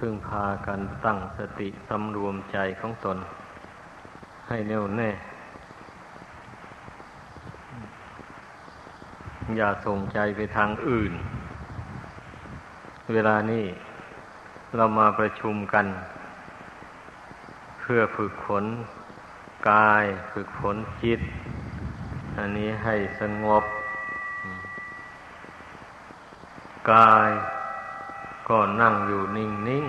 พึ่งพากันตั้งสติสำรวมใจของตนให้แน่วแน่อย่าส่งใจไปทางอื่นเวลานี้เรามาประชุมกันเพื่อฝึกฝนกายฝึกฝนจิตอันนี้ให้สงบกายก็นั่งอยู่นิ่ง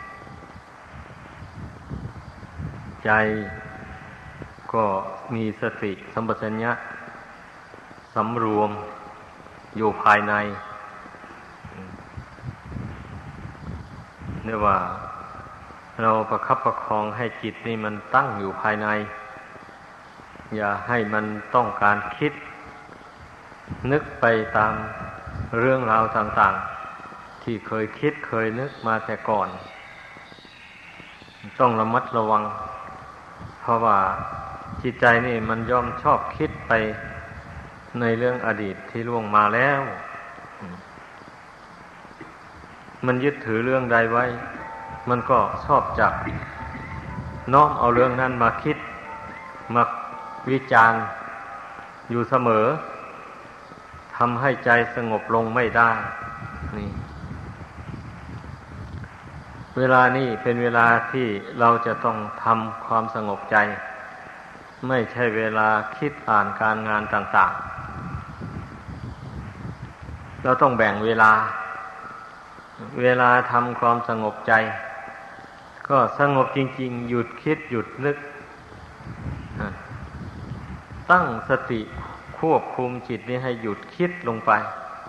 ๆใจก็มีสติสัมปชัญญะสำรวมอยู่ภายในเรียกว่าเราประคับประคองให้จิตนี่มันตั้งอยู่ภายในอย่าให้มันต้องการคิดนึกไปตามเรื่องราวต่างๆที่เคยคิดเคยนึกมาแต่ก่อนต้องระมัดระวังเพราะว่าจิตใจนี่มันย่อมชอบคิดไปในเรื่องอดีตที่ล่วงมาแล้วมันยึดถือเรื่องใดไว้มันก็ชอบจับน้อมเอาเรื่องนั้นมาคิดมาวิจารณ์อยู่เสมอทำให้ใจสงบลงไม่ได้นี่เวลานี้เป็นเวลาที่เราจะต้องทำความสงบใจไม่ใช่เวลาคิดอ่านการงานต่างๆเราต้องแบ่งเวลาทำความสงบใจก็สงบจริงๆหยุดคิดหยุดนึกตั้งสติควบคุมจิตนี้ให้หยุดคิดลงไป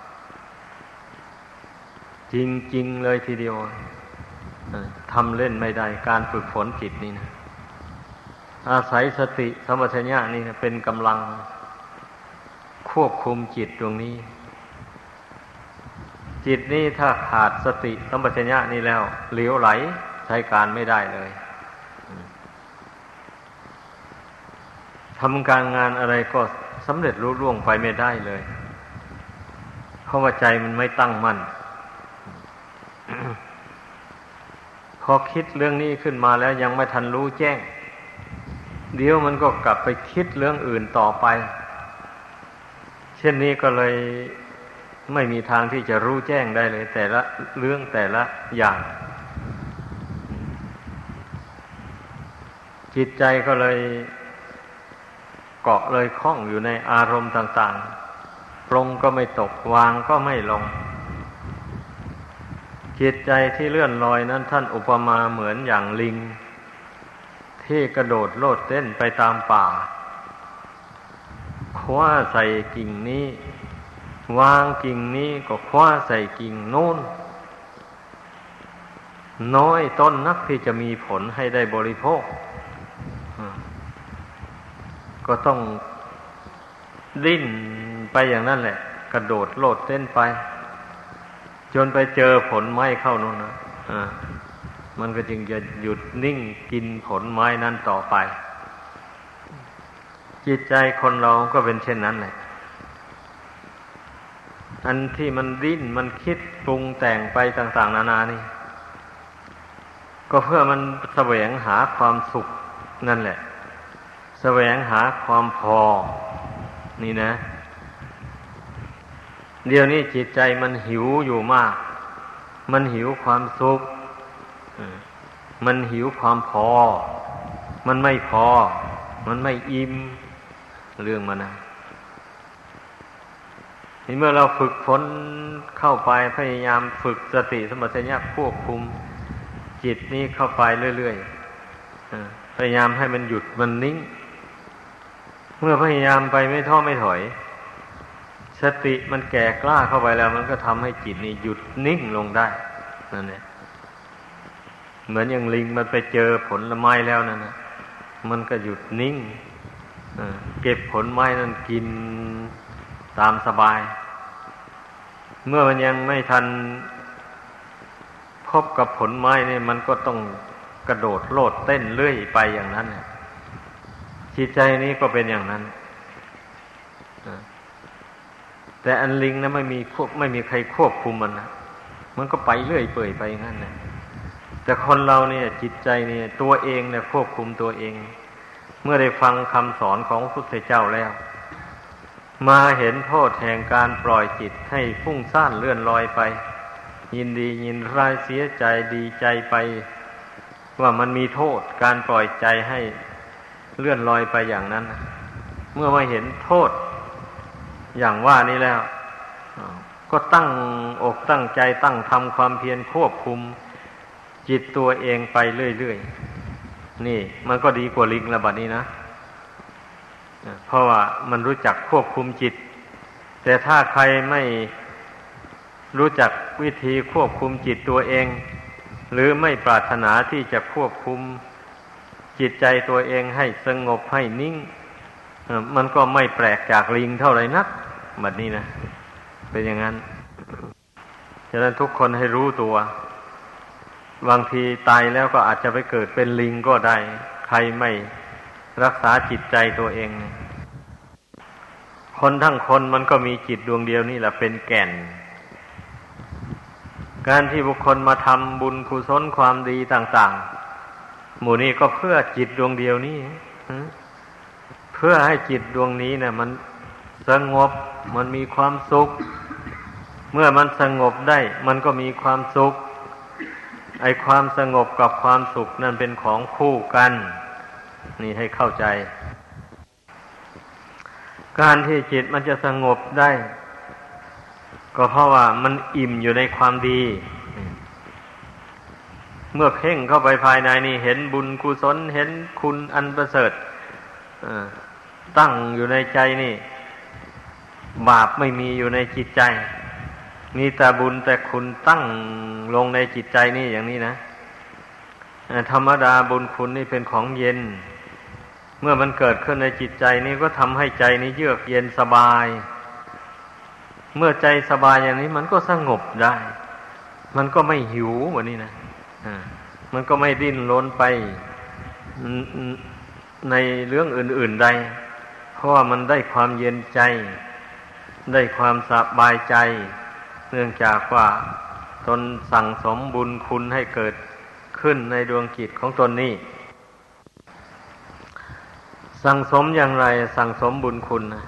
จริงๆเลยทีเดียวทำเล่นไม่ได้การฝึกฝนจิตนี่นะอาศัยสติสัมปชัญญะนี่นะเป็นกำลังควบคุมจิตตรงนี้จิตนี่ถ้าขาดสติสัมปชัญญะนี่แล้วเหลวไหลใช้การไม่ได้เลยทำการงานอะไรก็สำเร็จรุ่ล่วงไปไม่ได้เลยเพราะว่าใจมันไม่ตั้งมั่น พอคิดเรื่องนี้ขึ้นมาแล้วยังไม่ทันรู้แจ้งเดี๋ยวมันก็กลับไปคิดเรื่องอื่นต่อไปเช่นนี้ก็เลยไม่มีทางที่จะรู้แจ้งได้เลยแต่ละเรื่องแต่ละอย่างจิตใจก็เลยเกาะเลยคล้องอยู่ในอารมณ์ต่างๆปรงก็ไม่ตกวางก็ไม่ลงจิตใจที่เลื่อนลอยนั้นท่านอุปมาเหมือนอย่างลิงที่กระโดดโลดเต้นไปตามป่าคว้าใส่กิ่งนี้วางกิ่งนี้ก็คว้าใส่กิ่งโน้นน้อยต้นนักที่จะมีผลให้ได้บริโภคก็ต้องดิ้นไปอย่างนั้นแหละกระโดดโลดเต้นไปจนไปเจอผลไม้เข้านู่นนะมันก็จึงจะหยุดนิ่งกินผลไม้นั้นต่อไปจิตใจคนเราก็เป็นเช่นนั้นแหละอันที่มันดิ้นมันคิดปรุงแต่งไปต่างๆนานานี่ก็เพื่อมันแสวงหาความสุขนั่นแหละแสวงหาความพอนี่นะเดี๋ยวนี้จิตใจมันหิวอยู่มากมันหิวความสุขมันหิวความพอมันไม่พอมันไม่อิ่มเรื่องมันนะนี่เมื่อเราฝึกฝนเข้าไปพยายามฝึกสติสัมปชัญญะควบคุมจิตนี้เข้าไปเรื่อยๆพยายามให้มันหยุดมันนิ่งเมื่อพยายามไปไม่ท้อไม่ถอยสติมันแก่กล้าเข้าไปแล้วมันก็ทำให้จิตนี่หยุดนิ่งลงได้นั่นแหละเหมือนอย่างลิงมันไปเจอผลไม้แล้วนั่นนะมันก็หยุดนิ่งเก็บผลไม้นั้นกินตามสบายเมื่อมันยังไม่ทันพบกับผลไม้นี่มันก็ต้องกระโดดโลดเต้นเรื่อยไปอย่างนั้นจิตใจนี้ก็เป็นอย่างนั้นแต่อันลิงนะไม่มีใครควบคุมมันนะมันก็ไปเรื่อยเปื่อยไปอย่างนั้นนะแต่คนเราเนี่ยจิตใจเนี่ยตัวเองเนี่ยควบคุมตัวเองเมื่อได้ฟังคำสอนของพระพุทธเจ้าแล้วมาเห็นโทษแห่งการปล่อยจิตให้ฟุ้งซ่านเลื่อนลอยไปยินดียินร้ายเสียใจดีใจไปว่ามันมีโทษการปล่อยใจให้เลื่อนลอยไปอย่างนั้นเมื่อมาเห็นโทษอย่างว่านี้แล้วก็ตั้งอกตั้งใจตั้งทำความเพียรควบคุมจิตตัวเองไปเรื่อยๆนี่มันก็ดีกว่าลิงละบัดนี้นะเพราะว่ามันรู้จักควบคุมจิตแต่ถ้าใครไม่รู้จักวิธีควบคุมจิตตัวเองหรือไม่ปรารถนาที่จะควบคุมจิตใจตัวเองให้สงบให้นิ่งมันก็ไม่แปลกจากลิงเท่าไหร่นักบัดนี้นะเป็นอย่างนั้นฉะนั้นทุกคนให้รู้ตัวบางทีตายแล้วก็อาจจะไปเกิดเป็นลิงก็ได้ใครไม่รักษาจิตใจตัวเองคนทั้งคนมันก็มีจิตดวงเดียวนี่แหละเป็นแก่นการที่บุคคลมาทำบุญกุศลความดีต่างๆหมู่นี้ก็เพื่อจิตดวงเดียวนี้เพื่อให้จิตดวงนี้เนี่ยมันสงบมันมีความสุขเมื่อมันสงบได้มันก็มีความสุขไอ้ความสงบกับความสุขนั่นเป็นของคู่กันนี่ให้เข้าใจการที่จิตมันจะสงบได้ก็เพราะว่ามันอิ่มอยู่ในความดีเมื่อเพ่งเข้าไปภายในนี่เห็นบุญกุศลเห็นคุณอันประเสริฐตั้งอยู่ในใจนี่บาปไม่มีอยู่ในจิตใจมีแต่บุญแต่คุณตั้งลงในจิตใจนี่อย่างนี้นะธรรมดาบุญคุณนี่เป็นของเย็นเมื่อมันเกิดขึ้นในจิตใจนี่ก็ทำให้ใจนี้เยือกเย็นสบายเมื่อใจสบายอย่างนี้มันก็สงบได้มันก็ไม่หิวแบบนี้นะมันก็ไม่ดิ้นรนไปในเรื่องอื่นๆใดเพราะว่ามันได้ความเย็นใจได้ความสบายใจเนื่องจากว่าตนสั่งสมบุญคุณให้เกิดขึ้นในดวงจิตของตนนี้สั่งสมอย่างไรสั่งสมบุญคุณนะ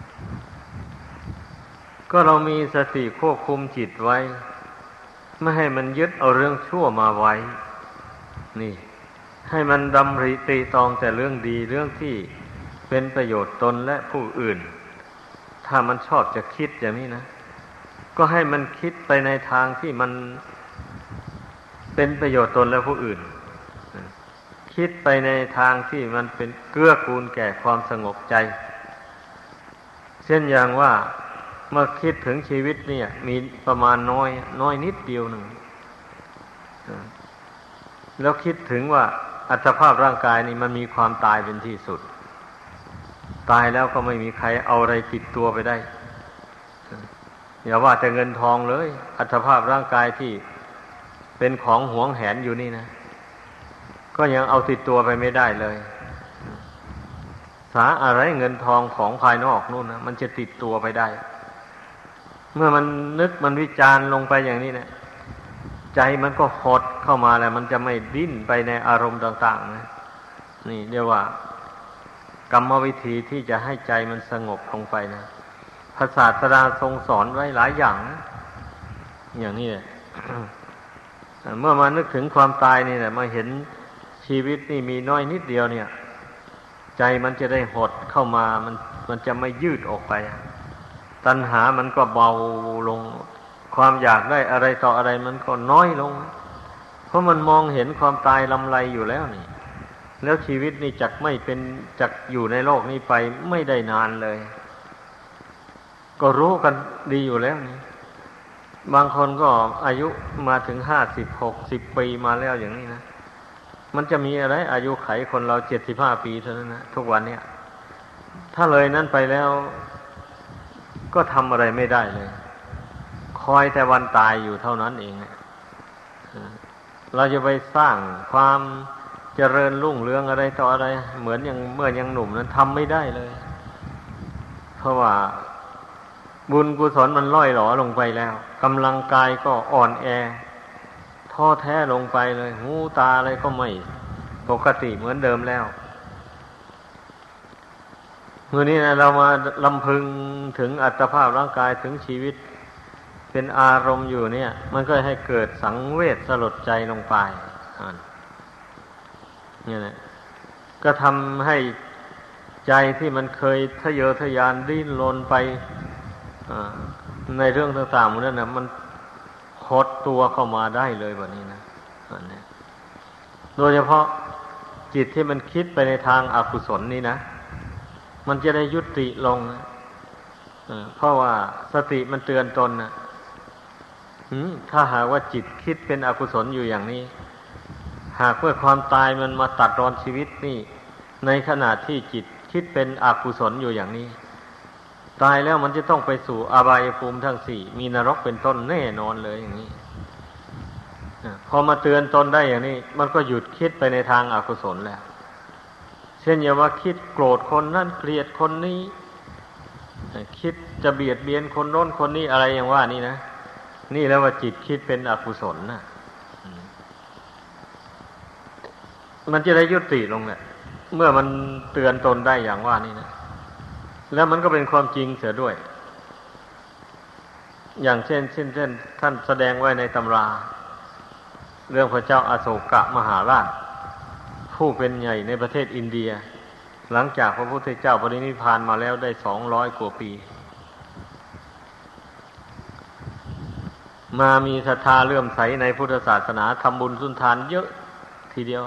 ก็เรามีสติควบคุมจิตไว้ไม่ให้มันยึดเอาเรื่องชั่วมาไว้นี่ให้มันดำริตรีตรองแต่เรื่องดีเรื่องที่เป็นประโยชน์ตนและผู้อื่นถ้ามันชอบจะคิดอย่างนี้นะก็ให้มันคิดไปในทางที่มันเป็นประโยชน์ตนและผู้อื่นคิดไปในทางที่มันเป็นเกื้อกูลแก่ความสงบใจเช่นอย่างว่าเมื่อคิดถึงชีวิตเนี่ยมีประมาณน้อยนิดเดียวหนึ่งแล้วคิดถึงว่าอัตภาพร่างกายนี่มันมีความตายเป็นที่สุดตายแล้วก็ไม่มีใครเอาอะไรติดตัวไปได้อย่าว่าแต่เงินทองเลยอัตภาพร่างกายที่เป็นของหวงแหนอยู่นี่นะก็ยังเอาติดตัวไปไม่ได้เลยสาอะไรเงินทองของภายนอกนู่นนะมันจะติดตัวไปได้เมื่อมันนึกมันวิจารณ์ลงไปอย่างนี้นะใจมันก็หดเข้ามาแล้วมันจะไม่ดิ้นไปในอารมณ์ต่างๆนะนี่เรียกว่ากรรมวิธีที่จะให้ใจมันสงบลงไปนะพระศาสดาทรงสอนไว้หลายอย่างนะอย่างนี้แหละ เมื่อมานึกถึงความตายนี่แหละมาเห็นชีวิตนี่มีน้อยนิดเดียวเนี่ยใจมันจะได้หดเข้ามามันจะไม่ยืดออกไปตัณหามันก็เบาลงความอยากได้อะไรต่ออะไรมันก็น้อยลงเพราะมันมองเห็นความตายลำไรอยู่แล้วนี่แล้วชีวิตนี่จักไม่เป็นจักอยู่ในโลกนี้ไปไม่ได้นานเลยก็รู้กันดีอยู่แล้วนี่บางคนก็อายุมาถึง50-60 ปีมาแล้วอย่างนี้นะมันจะมีอะไรอายุไขคนเรา75 ปีเท่านั้นนะทุกวันเนี่ยถ้าเลยนั้นไปแล้วก็ทำอะไรไม่ได้เลยคอยแต่วันตายอยู่เท่านั้นเองเราจะไปสร้างความเจริญรุ่งเรืองอะไรต่ออะไรเหมือนอย่างเมื่อยังหนุ่มนั้นทำไม่ได้เลยเพราะว่าบุญกุศลมันล่อยหลอลงไปแล้วกำลังกายก็อ่อนแอทท้อแท้ลงไปเลยหูตาอะไรก็ไม่ปกติเหมือนเดิมแล้วเมื่อนี้นะเรามาลำพึงถึงอัตภาพร่างกายถึงชีวิตเป็นอารมณ์อยู่เนี่ยมันก็ให้เกิดสังเวชสลดใจลงไปนี่แหละก็ทำให้ใจที่มันเคยทะเยอทะยานดิ้นรนไปในเรื่องต่างๆนั่นนะมันหดตัวเข้ามาได้เลยแบบนี้นะอันนี้โดยเฉพาะจิตที่มันคิดไปในทางอกุศลนี่นะมันจะได้ยุติลงเพราะว่าสติมันเตือนตนนะถ้าหากว่าจิตคิดเป็นอกุศลอยู่อย่างนี้หากเมื่อความตายมันมาตัดรอนชีวิตนี่ในขณะที่จิตคิดเป็นอกุศลอยู่อย่างนี้ตายแล้วมันจะต้องไปสู่อบายภูมิทั้งสี่มีนรกเป็นต้นแน่นอนเลยอย่างนี้พอมาเตือนตนได้อย่างนี้มันก็หยุดคิดไปในทางอกุศลแล้วเช่นอย่าว่าคิดโกรธคนนั่นเกลียดคนนี้คิดจะเบียดเบียนคนโน้นคนนี้อะไรอย่างว่านี่นะนี่แล้วว่าจิตคิดเป็นอกุศลนะมันจะได้ยุติลงแหละเมื่อมันเตือนตนได้อย่างว่านี่นะแล้วมันก็เป็นความจริงเสียด้วยอย่างเช่นท่านแสดงไว้ในตำราเรื่องพระเจ้าอโศกมหาราชผู้เป็นใหญ่ในประเทศอินเดียหลังจากพระพุทธเจ้าปรินิพพานมาแล้วได้200 กว่าปีมามีศรัทธาเลื่อมใสในพุทธศาสนาทำบุญสุนทานเยอะทีเดียว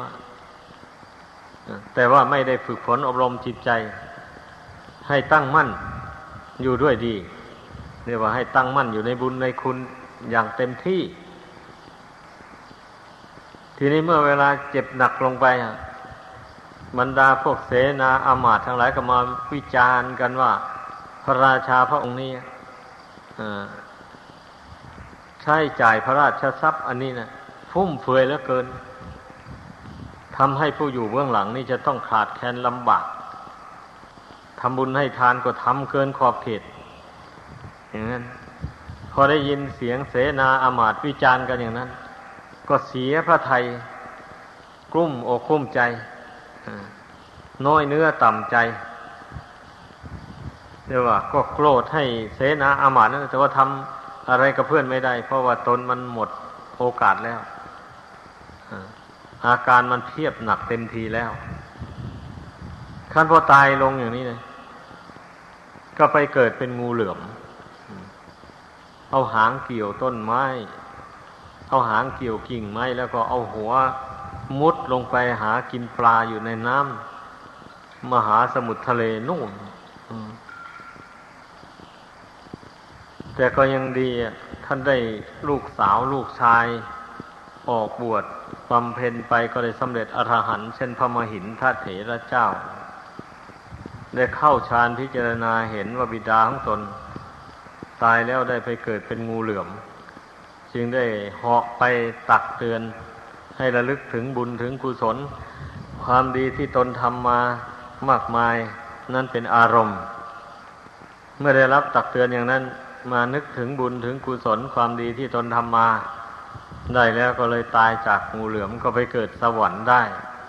แต่ว่าไม่ได้ฝึกฝนอบรมจิตใจให้ตั้งมั่นอยู่ด้วยดีเรียกว่าให้ตั้งมั่นอยู่ในบุญในคุณอย่างเต็มที่ทีนี้เมื่อเวลาเจ็บหนักลงไปบรรดาพวกเสนาอามาตย์ทั้งหลายก็มาวิจารณ์กันว่าพระราชาพระองค์นี้ใช้จ่ายพระราชทรัพย์อันนี้นะฟุ่มเฟือยเหลือเกินทำให้ผู้อยู่เบื้องหลังนี่จะต้องขาดแคลนลำบากทำบุญให้ทานก็ทำเกินขอบเขตอย่างนั้นพอได้ยินเสียงเสนาอามาตย์วิจารณ์กันอย่างนั้นก็เสียพระทัยกลุ้มอกกลุ้มใจน้อยเนื้อต่ำใจเรียกว่าก็โกรธให้เสนาอามาตย์นั้นแต่ว่าทำอะไรกับเพื่อนไม่ได้เพราะว่าตนมันหมดโอกาสแล้วอาการมันเทียบหนักเต็มทีแล้วขั้นพอตายลงอย่างนี้เลยก็ไปเกิดเป็นงูเหลือมเอาหางเกี่ยวต้นไม้เอาหางเกี่ยวกิ่งไม้แล้วก็เอาหัวมุดลงไปหากินปลาอยู่ในน้ำมหาสมุทรทะเลนู่นแต่ก็ยังดีท่านได้ลูกสาวลูกชายออกบวชบำเพ็ญไปก็ได้สำเร็จอรหันต์เช่นพระมหินทเถระเจ้าได้เข้าฌานพิจารณาเห็นว่าบิดาของตนตายแล้วได้ไปเกิดเป็นงูเหลือมจึงได้เหาะไปตักเตือนให้ระลึกถึงบุญถึงกุศลความดีที่ตนทำมามากมายนั่นเป็นอารมณ์เมื่อได้รับตักเตือนอย่างนั้นมานึกถึงบุญถึงกุศลความดีที่ตนทำมาได้แล้วก็เลยตายจากงูเหลือมก็ไปเกิดสวรรค์ได้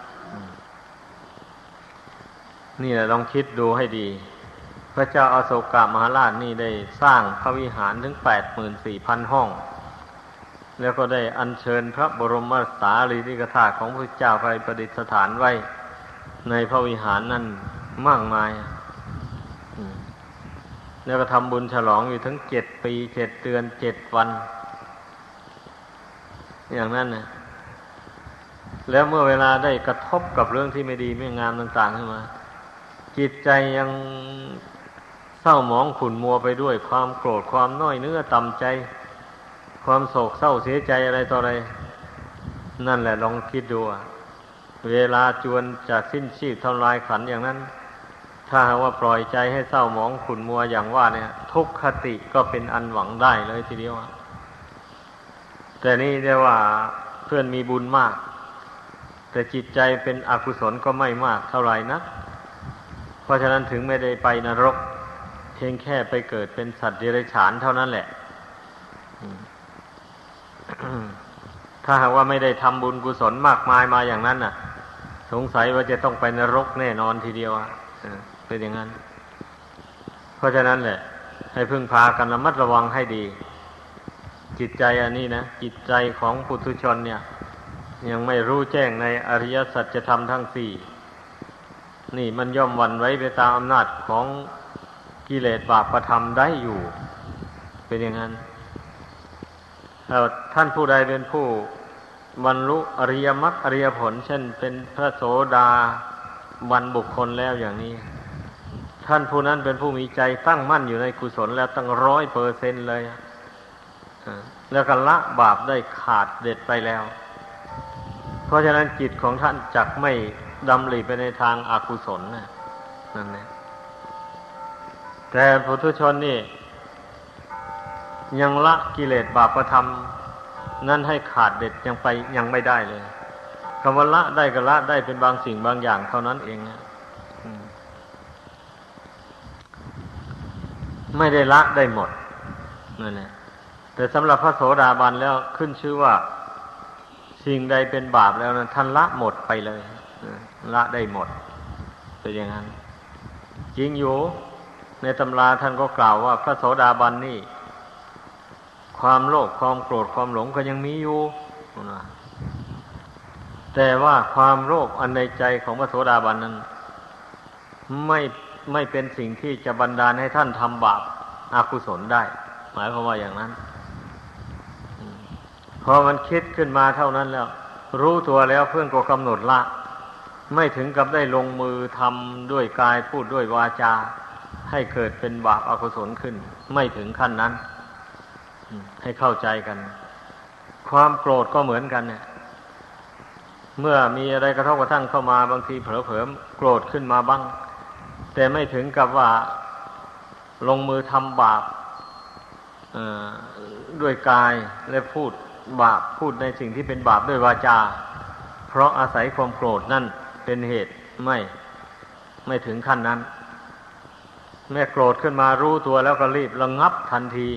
นี่แหละลองคิดดูให้ดีพระเจ้าอโศกมหาราชนี่ได้สร้างพระวิหารถึง 84,000 ห้องแล้วก็ได้อัญเชิญพระบรมสารีริกธาตุของพระเจ้าไปประดิษฐานไว้ในพระวิหารนั้นมากมายแล้วก็ทำบุญฉลองอยู่ถึง7 ปี7 เดือน7 วันอย่างนั้นนะแล้วเมื่อเวลาได้กระทบกับเรื่องที่ไม่ดีไม่งามต่างๆขึ้นมาจิตใจยังเศร้าหมองขุ่นมัวไปด้วยความโกรธความน้อยเนื้อต่ำใจความโศกเศร้าเสียใจอะไรต่ออะไรนั่นแหละลองคิดดูเวลาจวนจะสิ้นชีพทำลายขันธ์อย่างนั้นถ้าหากว่าปล่อยใจให้เศร้าหมองขุ่นมัวอย่างว่าเนี่ยทุกขติก็เป็นอันหวังได้เลยทีเดียวแต่นี่เรียกว่าเพื่อนมีบุญมากแต่จิตใจเป็นอกุศลก็ไม่มากเท่าไหร่นักเพราะฉะนั้นถึงไม่ได้ไปนรกเพียงแค่ไปเกิดเป็นสัตว์เดรัจฉานเท่านั้นแหละถ้าถ้าหากว่าไม่ได้ทำบุญกุศลมากมายมาอย่างนั้นน่ะสงสัยว่าจะต้องไปนรกแน่นอนทีเดียวเป็นอย่างนั้นเพราะฉะนั้นแหละให้พึ่งพากันระมัดระวังให้ดีจิตใจอันนี้นะจิตใจของปุถุชนเนี่ยยังไม่รู้แจ้งในอริยสัจธรรมทั้งสี่นี่มันย่อมหวั่นไหวไปตามอำนาจของกิเลสบาปธรรมได้อยู่เป็นอย่างนั้นท่านผู้ใดเป็นผู้บรรลุอริยมรรคอริยผลเช่นเป็นพระโสดาบันบุคคลแล้วอย่างนี้ท่านผู้นั้นเป็นผู้มีใจตั้งมั่นอยู่ในกุศลแล้วตั้ง100%เลยแล้วก็ละบาปได้ขาดเด็ดไปแล้วเพราะฉะนั้นจิตของท่านจักไม่ดำริไปในทางอกุศลนั่นแหละแต่ปุถุชนนี่ยังละกิเลสบาปธรรมนั้นให้ขาดเด็ดยังไม่ได้เลยคำว่าละได้ก็ละได้เป็นบางสิ่งบางอย่างเท่านั้นเองไม่ได้ละได้หมดนั่นแหละแต่สำหรับพระโสดาบันแล้วขึ้นชื่อว่าสิ่งใดเป็นบาปแล้วนั้นท่านละหมดไปเลยละได้หมดเป็นอย่างนั้นจริงอยู่ในตำราท่านก็กล่าวว่าพระโสดาบันนี่ความโลภความโกรธความหลงก็ยังมีอยู่แต่ว่าความโลภอันในใจของพระโสดาบันนั้นไม่เป็นสิ่งที่จะบันดาลให้ท่านทำบาปอกุศลได้หมายความว่าอย่างนั้นพอมันคิดขึ้นมาเท่านั้นแล้วรู้ตัวแล้วเพื่อนก็กำหนดละไม่ถึงกับได้ลงมือทำด้วยกายพูดด้วยวาจาให้เกิดเป็นบาปอกุศลขึ้นไม่ถึงขั้นนั้นให้เข้าใจกันความโกรธก็เหมือนกันเนี่ยเมื่อมีอะไรกระทบกระทั่งเข้ามาบางทีเผลอๆโกรธขึ้นมาบ้างแต่ไม่ถึงกับว่าลงมือทำบาปด้วยกายและพูดบาปพูดในสิ่งที่เป็นบาปด้วยวาจาเพราะอาศัยความโกรธนั่นเป็นเหตุไม่ถึงขั้นนั้นแม่โกรธขึ้นมารู้ตัวแล้วก็รีบระงับทันที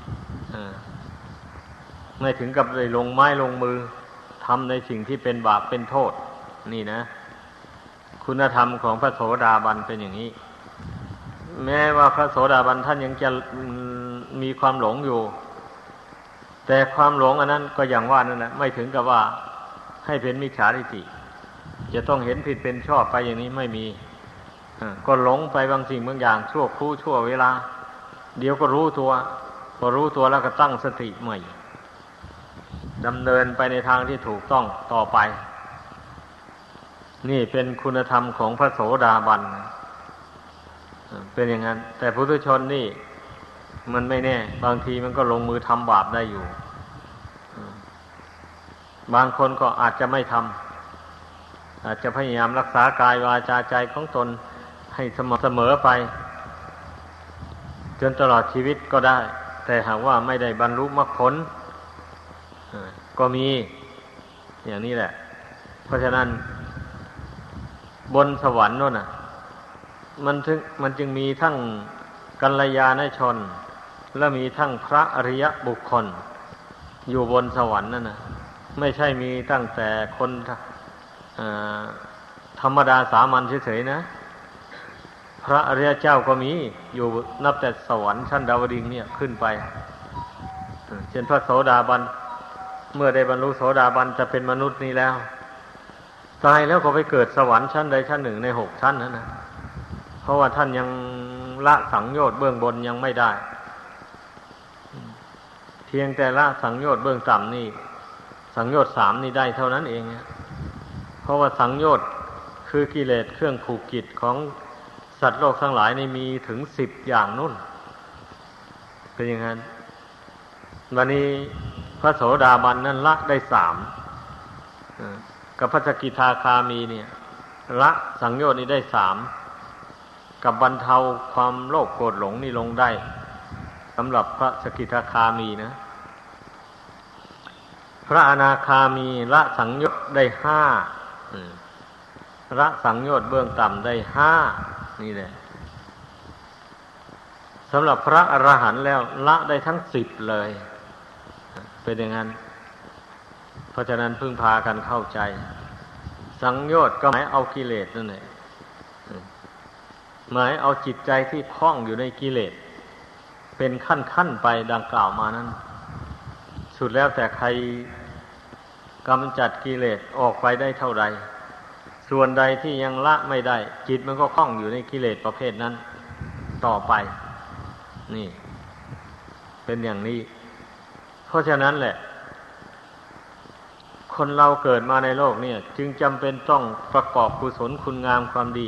ไม่ถึงกับเลยลงไม้ลงมือทำในสิ่งที่เป็นบาปเป็นโทษนี่นะคุณธรรมของพระโสดาบันเป็นอย่างนี้แม้ว่าพระโสดาบันท่านยังจะมีความหลงอยู่แต่ความหลงอันนั้นก็อย่างว่านั่นแหละไม่ถึงกับว่าให้เป็นมิจฉาทิฏฐิจะต้องเห็นผิดเป็นชอบไปอย่างนี้ไม่มีก็หลงไปบางสิ่งบางอย่างชั่วครู่ชั่วเวลาเดี๋ยวก็รู้ตัวพอรู้ตัวแล้วก็ตั้งสติใหม่ดำเนินไปในทางที่ถูกต้องต่อไปนี่เป็นคุณธรรมของพระโสดาบันเป็นอย่างนั้นแต่ปุถุชนนี่มันไม่แน่บางทีมันก็ลงมือทำบาปได้อยู่บางคนก็อาจจะไม่ทำอาจจะพยายามรักษากายวาจาใจของตนให้สม่ำเสมอไปจนตลอดชีวิตก็ได้แต่หากว่าไม่ได้บรรลุมรรคผลก็มีอย่างนี้แหละเพราะฉะนั้นบนสวรรค์โน่นน่ะมันจึงมีทั้งกัลยาณชนและมีทั้งพระอริยบุคคลอยู่บนสวรรค์นั่นน่ะไม่ใช่มีตั้งแต่คนธรรมดาสามัญเฉยๆนะพระอริยเจ้าก็มีอยู่นับแต่สวรรค์ชั้นดาวดึงส์เนี่ยขึ้นไปเช่นพระโสดาบันเมื่อได้บรรลุโสดาบันจะเป็นมนุษย์นี้แล้วตายแล้วก็ไปเกิดสวรรค์ชั้นใดชั้นหนึ่งใน6ชั้นนะเพราะว่าท่านยังละสังโยชน์เบื้องบนยังไม่ได้เพียงแต่ละสังโยชน์เบื้องต่ำนี่สังโยชน์3นี่ได้เท่านั้นเองเพราะว่าสังโยชน์คือกิเลสเครื่องผูกกิจของสัตว์โลกทั้งหลายนี่มีถึง10อย่างนู่นเป็นอย่างนั้นวันนี้พระโสดาบันนั้นละได้3กับพระสกิทาคามีเนี่ยละสังโยชน์นี้ได้3กับบรรเทาความโลภโกรธหลงนี่ลงได้สำหรับพระสกิทาคามีนะพระอนาคามีละสังโยชน์ได้5ละสังโยชน์เบื้องต่ำได้5นี่แหละสำหรับพระอรหันต์แล้วละได้ทั้ง10เลยเป็นอย่างนั้นเพราะฉะนั้นพึ่งพากันเข้าใจสังโยชน์ก็หมายเอากิเลสนั่นแหละหมายเอาจิตใจที่คล้องอยู่ในกิเลสเป็นขั้นๆไปดังกล่าวมานั้นสุดแล้วแต่ใครกำจัดกิเลสออกไปได้เท่าใดส่วนใดที่ยังละไม่ได้จิตมันก็คล้องอยู่ในกิเลสประเภทนั้นต่อไปนี่เป็นอย่างนี้เพราะฉะนั้นแหละคนเราเกิดมาในโลกเนี่ยจึงจำเป็นต้องประกอบกุศลคุณงามความดี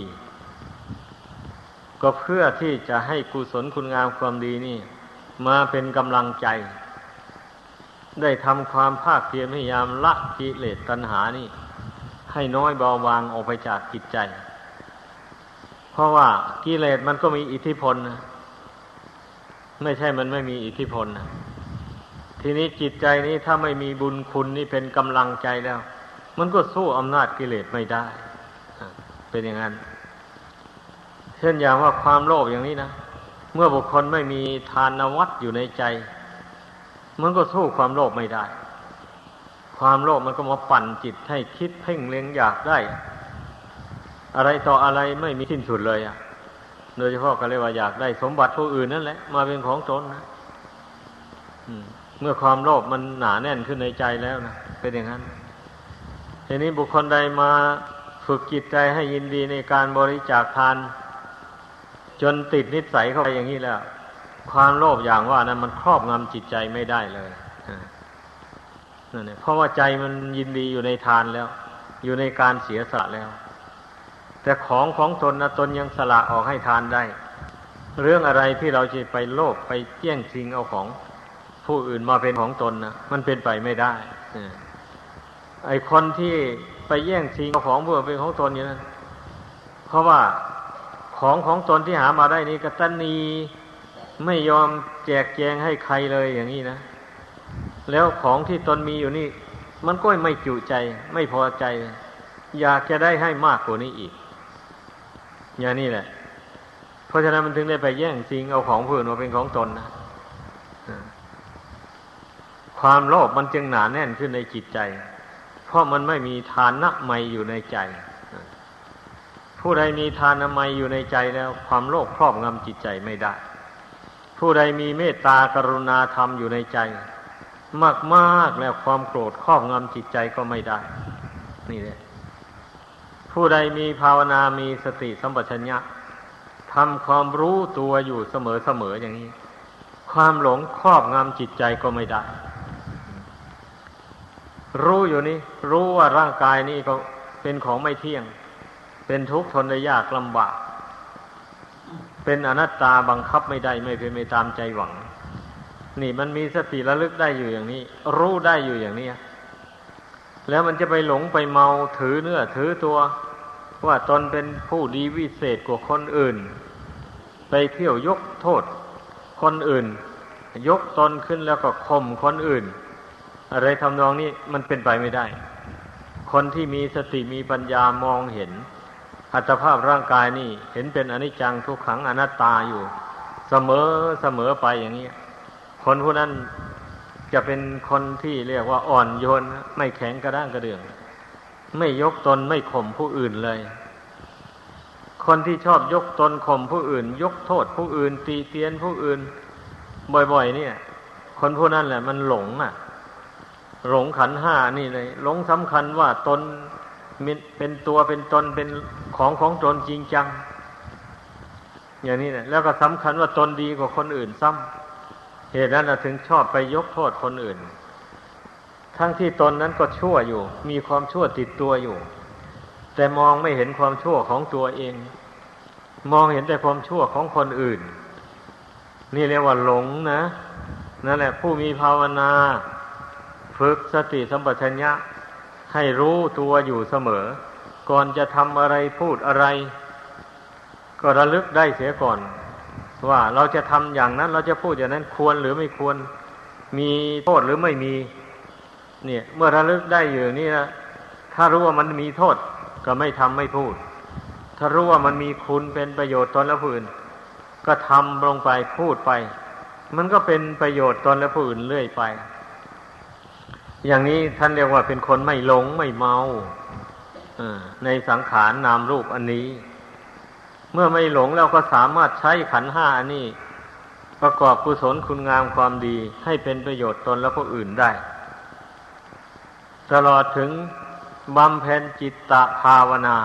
ก็เพื่อที่จะให้กุศลคุณงามความดีนี่มาเป็นกำลังใจได้ทำความภาคเพียรพยายามละกิเลสตัณหานี่ให้น้อยเบาบางออกไปจากจิตใจเพราะว่ากิเลสมันก็มีอิทธิพลนะไม่ใช่มันไม่มีอิทธิพลนะทีนี้จิตใจนี้ถ้าไม่มีบุญคุณนี่เป็นกำลังใจแล้วมันก็สู้อำนาจกิเลสไม่ได้เป็นอย่างนั้นเช่นอย่างว่าความโลภอย่างนี้นะเมื่อบุคคลไม่มีทานวัตรอยู่ในใจมันก็สู้ความโลภไม่ได้ความโลภมันก็มาปั่นจิตให้คิดเพ่งเล็งอยากได้อะไรต่ออะไรไม่มีสิ้นสุดเลยโดยเฉพาะก็เรียกว่าอยากได้สมบัติผู้อื่นนั่นแหละมาเป็นของตนนะเมื่อความโลภมันหนาแน่นขึ้นในใจแล้วนะเป็นอย่างนั้นทีนี้บุคคลใดมาฝึกจิตใจให้ยินดีในการบริจาคทานจนติดนิสัยเข้าไปอย่างนี้แล้วความโลภอย่างว่านั้นมันครอบงำจิตใจไม่ได้เลยนั่นแหละเพราะว่าใจมันยินดีอยู่ในทานแล้วอยู่ในการเสียสละแล้วแต่ของตนนะตนยังสละออกให้ทานได้เรื่องอะไรที่เราจะไปโลภไปแย่งชิงเอาของผู้อื่นมาเป็นของตนนะมันเป็นไปไม่ได้ไอ้คนที่ไปแย่งชิงเอาของผู้อื่นเป็นของตนอย่างนั้นเพราะว่าของตนที่หามาได้นี่กตัญญูไม่ยอมแจกแจงให้ใครเลยอย่างนี้นะแล้วของที่ตนมีอยู่นี่มันก็ไม่จุใจไม่พอใจอยากจะได้ให้มากกว่านี้อีกอย่างนี้แหละเพราะฉะนั้นมันถึงได้ไปแย่งชิงเอาของผู้อื่นมาเป็นของตนนะความโลภมันจึงหนาแน่นขึ้นในจิตใจเพราะมันไม่มีทานไมยอยู่ในใจผู้ใดมีทานไมยอยู่ในใจแล้วความโลภครอบงำจิตใจไม่ได้ผู้ใดมีเมตตากรุณาธรรมอยู่ในใจมากๆแล้วความโกรธครอบงำจิตใจก็ไม่ได้นี่แหละผู้ใดมีภาวนามีสติสัมปชัญญะทำความรู้ตัวอยู่เสมออย่างนี้ความหลงครอบงำจิตใจก็ไม่ได้รู้อยู่นี่รู้ว่าร่างกายนี้ก็เป็นของไม่เที่ยงเป็นทุกข์ทนได้ยากลำบากเป็นอนัตตาบังคับไม่ได้ไม่เป็นไปตามใจหวังนี่มันมีสติระลึกได้อยู่อย่างนี้รู้ได้อยู่อย่างนี้แล้วมันจะไปหลงไปเมาถือเนื้อถือตัวว่าตนเป็นผู้ดีวิเศษกว่าคนอื่นไปเที่ยวยกโทษคนอื่นยกตนขึ้นแล้วก็ข่มคนอื่นอะไรทำนองนี้มันเป็นไปไม่ได้คนที่มีสติมีปัญญามองเห็นอัตภาพร่างกายนี่เห็นเป็นอนิจจังทุกขังอนัตตาอยู่เสมอไปอย่างนี้คนผู้นั้นจะเป็นคนที่เรียกว่าอ่อนโยนไม่แข็งกระด้างกระเดื่องไม่ยกตนไม่ข่มผู้อื่นเลยคนที่ชอบยกตนข่มผู้อื่นยกโทษผู้อื่นตีเตียนผู้อื่นบ่อยๆเนี่ยคนผู้นั้นแหละมันหลงหลงขันธ์ห้านี่เลยหลงสำคัญว่าตนเป็นตัวเป็นตนเป็นของตนจริงจังอย่างนี้แหละแล้วก็สำคัญว่าตนดีกว่าคนอื่นซ้ำเหตุนั้นถึงชอบไปยกโทษคนอื่นทั้งที่ตนนั้นก็ชั่วอยู่มีความชั่วติดตัวอยู่แต่มองไม่เห็นความชั่วของตัวเองมองเห็นแต่ความชั่วของคนอื่นนี่เรียกว่าหลงนะนั่นแหละผู้มีภาวนาฝึกสติสัมปชัญญะให้รู้ตัวอยู่เสมอก่อนจะทำอะไรพูดอะไรก็ระลึกได้เสียก่อนว่าเราจะทำอย่างนั้นเราจะพูดอย่างนั้นควรหรือไม่ควรมีโทษหรือไม่มีเนี่ยเมื่อระลึกได้อยู่นี่นะถ้ารู้ว่ามันมีโทษก็ไม่ทำไม่พูดถ้ารู้ว่ามันมีคุณเป็นประโยชน์ตนและผู้อื่นก็ทำลงไปพูดไปมันก็เป็นประโยชน์ตนและผู้อื่นเรื่อยไปอย่างนี้ท่านเรียกว่าเป็นคนไม่หลงไม่เมาในสังขารนามรูปอันนี้เมื่อไม่หลงแล้วก็สามารถใช้ขันธ์ห้าอันนี้ประกอบกุศลคุณงามความดีให้เป็นประโยชน์ตนและผู้อื่นได้ตลอดถึงบำเพ็ญจิตตภาวนา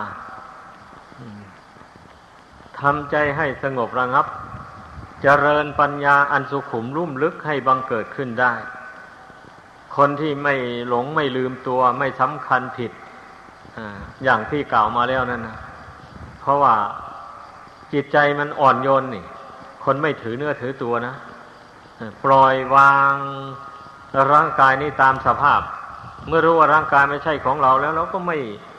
ทำใจให้สงบระงับเจริญปัญญาอันสุขุมลุ่มลึกให้บังเกิดขึ้นได้คนที่ไม่หลงไม่ลืมตัวไม่สำคัญผิดอย่างที่กล่าวมาแล้วนั่นนะเพราะว่าจิตใจมันอ่อนโยนนี่คนไม่ถือเนื้อถือตัวนะปล่อยวางร่างกายนี้ตามสภาพเมื่อรู้ว่าร่างกายไม่ใช่ของเราแล้วเราก็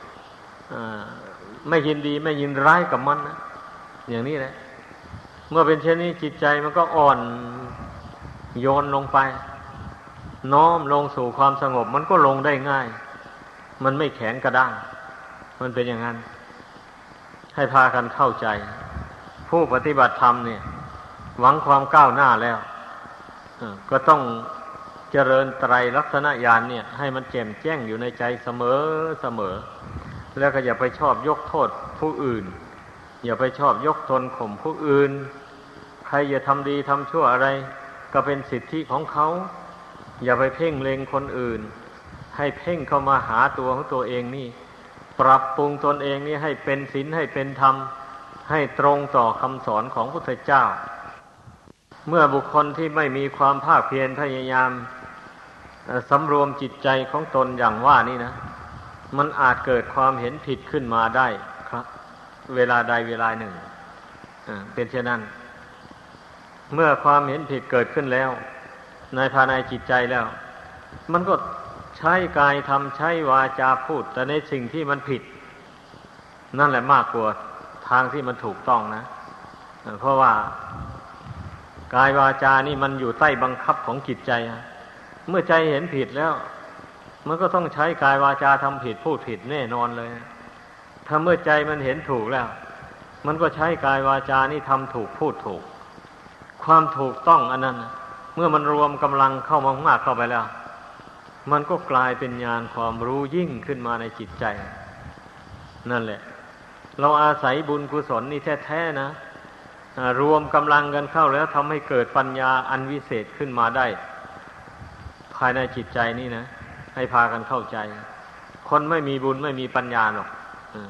ไม่ยินดีไม่ยินร้ายกับมันนะอย่างนี้แหละเมื่อเป็นเช่นนี้จิตใจมันก็อ่อนโยนลงไปน้อมลงสู่ความสงบมันก็ลงได้ง่ายมันไม่แข็งกระด้างมันเป็นอย่างนั้นให้พากันเข้าใจผู้ปฏิบัติธรรมเนี่ยหวังความก้าวหน้าแล้วก็ต้องเจริญไตรลักษณญาณเนี่ยให้มันแจ่มแจ้งอยู่ในใจเสมอแล้วก็อย่าไปชอบยกโทษผู้อื่นอย่าไปชอบยกตนข่มผู้อื่นใครอย่าทำดีทำชั่วอะไรก็เป็นสิทธิของเขาอย่าไปเพ่งเล็งคนอื่นให้เพ่งเข้ามาหาตัวของตัวเองนี่ปรับปรุงตนเองนี่ให้เป็นศีลให้เป็นธรรมให้ตรงต่อคำสอนของพระพุทธเจ้าเมื่อบุคคลที่ไม่มีความภาคเพียรพยายามสำรวมจิตใจของตนอย่างว่านี่นะมันอาจเกิดความเห็นผิดขึ้นมาได้ครับเวลาใดเวลาหนึ่งเป็นเช่นนั้นเมื่อความเห็นผิดเกิดขึ้นแล้วในภายในจิตใจแล้วมันก็ใช้กายทำใช้วาจาพูดแต่ในสิ่งที่มันผิดนั่นแหละมากกว่าทางที่มันถูกต้องนะเพราะว่ากายวาจานี่มันอยู่ใต้บังคับของจิตใจเมื่อใจเห็นผิดแล้วมันก็ต้องใช้กายวาจาทำผิดพูดผิดแน่นอนเลยถ้าเมื่อใจมันเห็นถูกแล้วมันก็ใช้กายวาจานี่ทำถูกพูดถูกความถูกต้องอันนั้นเมื่อมันรวมกำลังเข้ามากๆเข้าไปแล้วมันก็กลายเป็นญาณความรู้ยิ่งขึ้นมาในจิตใจนั่นแหละเราอาศัยบุญกุศลนี่แท้ๆนะรวมกำลังกันเข้าแล้วทำให้เกิดปัญญาอันวิเศษขึ้นมาได้ภายในจิตใจนี่นะให้พากันเข้าใจคนไม่มีบุญไม่มีปัญญาหรอก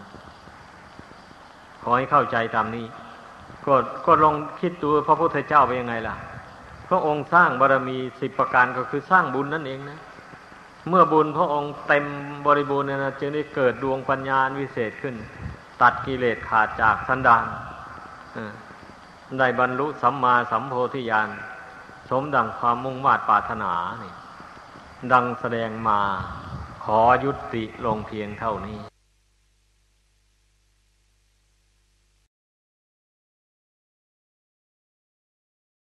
ขอให้เข้าใจตามนี้ก็ลองคิดดูพระพุทธเจ้าเป็นยังไงล่ะพระองค์สร้างบารมี10ประการก็คือสร้างบุญนั่นเองนะเมื่อบุญพระองค์เต็มบริบูรณ์นะจึงได้เกิดดวงปัญญาวิเศษขึ้นตัดกิเลสขาดจากสันดานได้บรรลุสัมมาสัมโพธิญาณสมดังความมุ่งมา่ปรารถนานี่ดังแสดงมาขอยุติลงเพียงเท่านี้